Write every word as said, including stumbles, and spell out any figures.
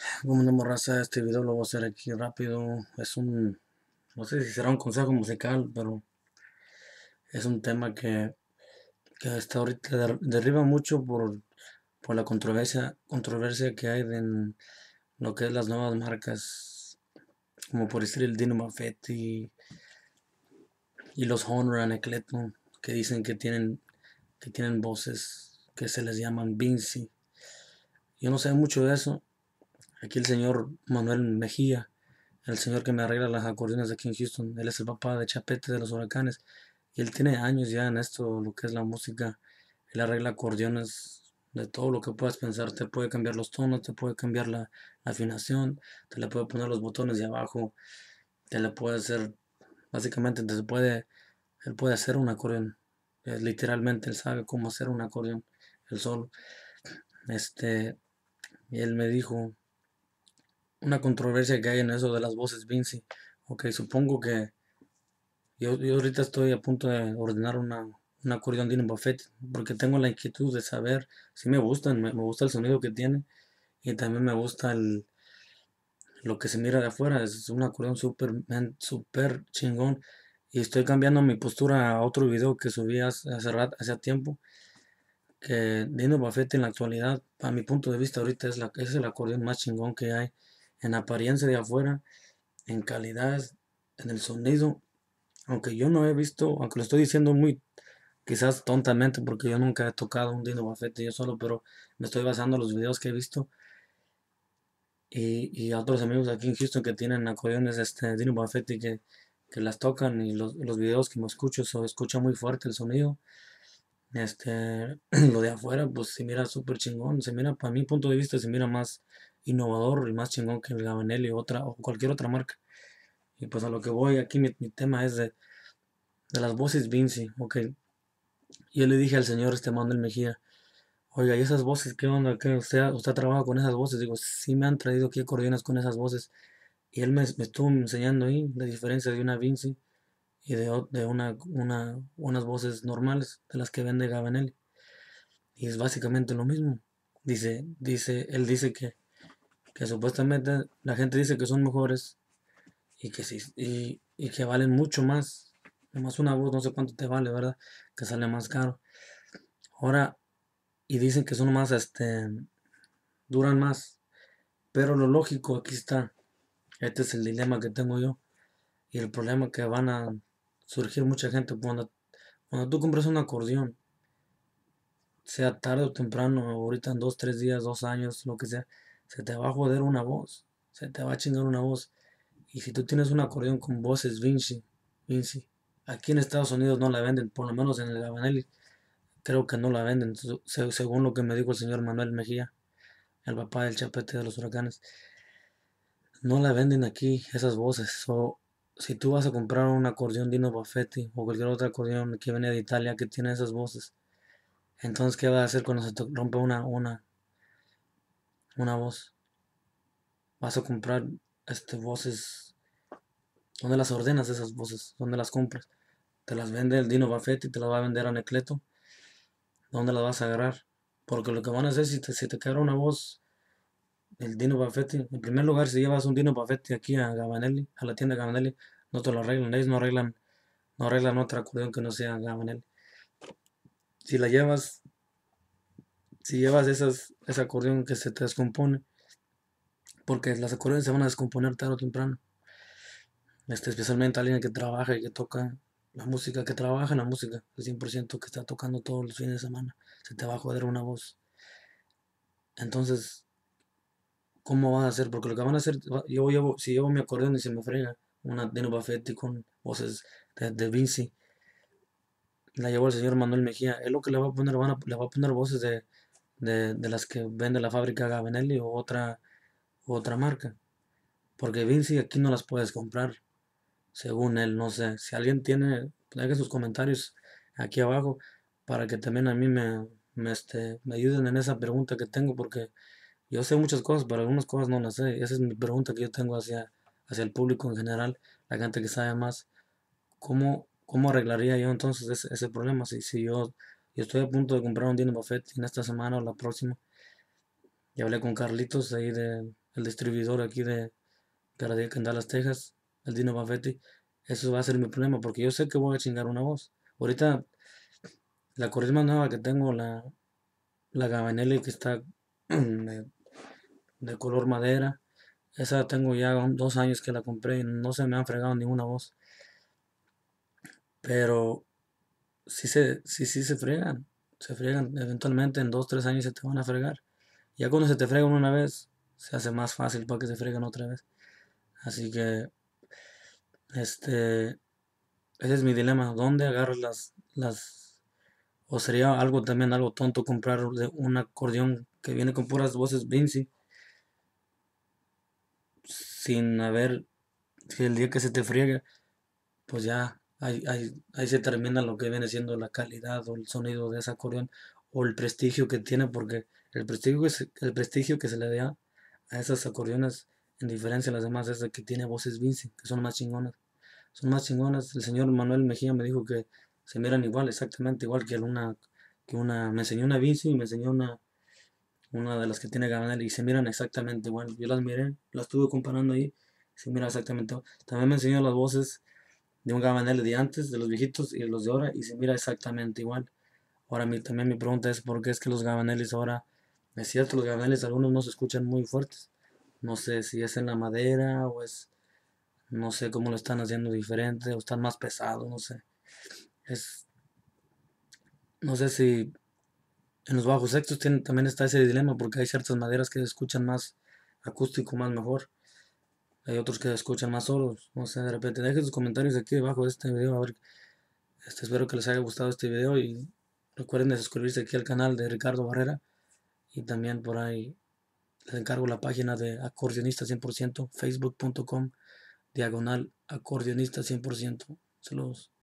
Como una morraza, este video lo voy a hacer aquí rápido. Es un, no sé si será un consejo musical, pero es un tema que, que hasta ahorita der- derriba mucho por, por la controversia, controversia que hay en lo que es las nuevas marcas, como por decir el Dino Mafetti y los Honor and Ecleto, que dicen que tienen, que tienen voces que se les llaman Vinci. Yo no sé mucho de eso. Aquí el señor Manuel Mejía, el señor que me arregla las acordeones aquí en Houston, él es el papá de Chapete de los Huracanes y él tiene años ya en esto, lo que es la música. Él arregla acordeones de todo lo que puedas pensar, te puede cambiar los tonos, te puede cambiar la, la afinación, te le puede poner los botones de abajo, te le puede hacer, básicamente te puede, él puede hacer un acordeón. Eh, literalmente él sabe cómo hacer un acordeón, él solo. Este, y él me dijo una controversia que hay en eso de las voces Vinci. Ok, supongo que yo, yo ahorita estoy a punto de ordenar una, un acordeón Dino Buffet porque tengo la inquietud de saber si me gustan, me, me gusta el sonido que tiene y también me gusta el, lo que se mira de afuera. Es un acordeón súper super chingón y estoy cambiando mi postura a otro video que subí hace, hace, rat- hace tiempo que Dino Buffet en la actualidad, a mi punto de vista ahorita es, la, es el acordeón más chingón que hay en apariencia de afuera, en calidad, en el sonido, aunque yo no he visto, aunque lo estoy diciendo muy quizás tontamente porque yo nunca he tocado un Dino Buffet yo solo, pero me estoy basando en los videos que he visto y, y a otros amigos aquí en Houston que tienen acordeones este Dino Buffet que, que las tocan y los, los videos que me escucho se escucha muy fuerte el sonido. Este, lo de afuera, pues se mira súper chingón, se mira, para mi punto de vista, se mira más innovador y más chingón que el Gabanelli o otra, o cualquier otra marca. Y pues a lo que voy, aquí mi, mi tema es de, de las voces Vinci, ok. Yo le dije al señor este Manuel Mejía, oiga, ¿y esas voces qué onda? ¿Qué usted, usted trabaja con esas voces? Digo, sí me han traído aquí acordeones con esas voces. Y él me, me estuvo enseñando ahí la diferencia de una Vinci y de, o- de una, una, unas voces normales, de las que vende Gabanelli. Y es básicamente lo mismo. Dice, dice, él dice que, que supuestamente la gente dice que son mejores y que sí, y, y que valen mucho más. Nomás una voz, no sé cuánto te vale, ¿verdad? Que sale más caro. Ahora, y dicen que son más, este, duran más. Pero lo lógico aquí está. Este es el dilema que tengo yo. Y el problema que van a surgir mucha gente cuando, cuando tú compras un acordeón, sea tarde o temprano, ahorita en dos, tres días, dos años, lo que sea, se te va a joder una voz. Se te va a chingar una voz. Y si tú tienes un acordeón con voces Vinci, Vinci, aquí en Estados Unidos no la venden, por lo menos en el Gabanelli, creo que no la venden, se- según lo que me dijo el señor Manuel Mejía, el papá del Chapete de los Huracanes. No la venden aquí esas voces. O si tú vas a comprar un acordeón Dino Buffetti o cualquier otro acordeón que viene de Italia que tiene esas voces, entonces ¿qué vas a hacer cuando se te rompe una, una, una voz? Vas a comprar este voces. ¿Dónde las ordenas esas voces? ¿Dónde las compras? Te las vende el Dino Buffetti, te las va a vender a Necleto. ¿Dónde las vas a agarrar? Porque lo que van a hacer si te, si te quebra una voz, el Dino Buffetti, en primer lugar, si llevas un Dino Buffetti aquí a Gabanelli, a la tienda Gabanelli, no te lo arreglan. Ellos no arreglan No arreglan otro acordeón que no sea Gabanel. Si la llevas, si llevas esas, ese acordeón que se te descompone, porque las acordeones se van a descomponer tarde o temprano. Este, especialmente alguien que trabaja y que toca la música, que trabaja en la música, el cien por ciento que está tocando todos los fines de semana, se te va a joder una voz. Entonces, ¿cómo vas a hacer? Porque lo que van a hacer, yo llevo, si llevo mi acordeón y se me frega, una Dino Buffetti con voces de, de Vinci, la llevó el señor Manuel Mejía, es lo que le va a poner, van a, le va a poner voces de, de, de las que vende la fábrica Gabanelli o otra, u otra marca. Porque Vinci aquí no las puedes comprar, según él, no sé. Si alguien tiene, deje sus comentarios aquí abajo para que también a mí me, me, este, me ayuden en esa pregunta que tengo, porque yo sé muchas cosas, pero algunas cosas no las sé. Esa es mi pregunta que yo tengo hacia, hacia el público en general, la gente que sabe más. ¿Cómo, cómo arreglaría yo entonces ese, ese problema? Si, si yo, yo estoy a punto de comprar un Dino Buffet en esta semana o la próxima. Y hablé con Carlitos ahí de, el distribuidor aquí de Garadiac en Dallas, Texas, el Dino Banfetti. Eso va a ser mi problema porque yo sé que voy a chingar una voz. Ahorita la corriente más nueva que tengo, la, la Gabanelli que está de, de color madera. Esa tengo ya un- dos años que la compré y no se me han fregado ninguna voz. Pero sí se, sí, sí se fregan. Se fregan. Eventualmente en dos, tres años se te van a fregar. Ya cuando se te fregan una vez, se hace más fácil para que se freguen otra vez. Así que, este, ese es mi dilema. ¿Dónde agarras las, las, o sería algo también algo tonto comprar de un acordeón que viene con puras voces Vinci, sin haber, si el día que se te friegue, pues ya ahí, ahí, ahí se termina lo que viene siendo la calidad o el sonido de ese acordeón o el prestigio que tiene, porque el prestigio que se, el prestigio que se le da a esas acordeones, en diferencia a las demás, es de que tiene voces Vinci, que son más chingonas. Son más chingonas. El señor Manuel Mejía me dijo que se miran igual, exactamente igual que una, que una, me enseñó una Vinci y me enseñó una, una de las que tiene Gabriel y se miran exactamente igual. Yo las miré, las estuve comparando ahí, se mira exactamente igual. También me enseñó las voces de un Gabanelli de antes, de los viejitos y de los de ahora, y se mira exactamente igual. Ahora mi, también mi pregunta es por qué es que los Gabanelis ahora, es cierto, los Gabanelis algunos no se escuchan muy fuertes. No sé si es en la madera o es, no sé cómo lo están haciendo diferente o están más pesados, no sé. Es, no sé si en los bajos sextos tiene- también está ese dilema porque hay ciertas maderas que se escuchan más acústico, más mejor. Hay otros que se escuchan más solos. No sé, de repente dejen sus comentarios aquí debajo de este video. A ver, este, espero que les haya gustado este video y recuerden de suscribirse aquí al canal de Ricardo Barrera. Y también por ahí les encargo la página de acordeonista cien por ciento, facebook punto com, diagonal acordeonista cien por ciento. Saludos.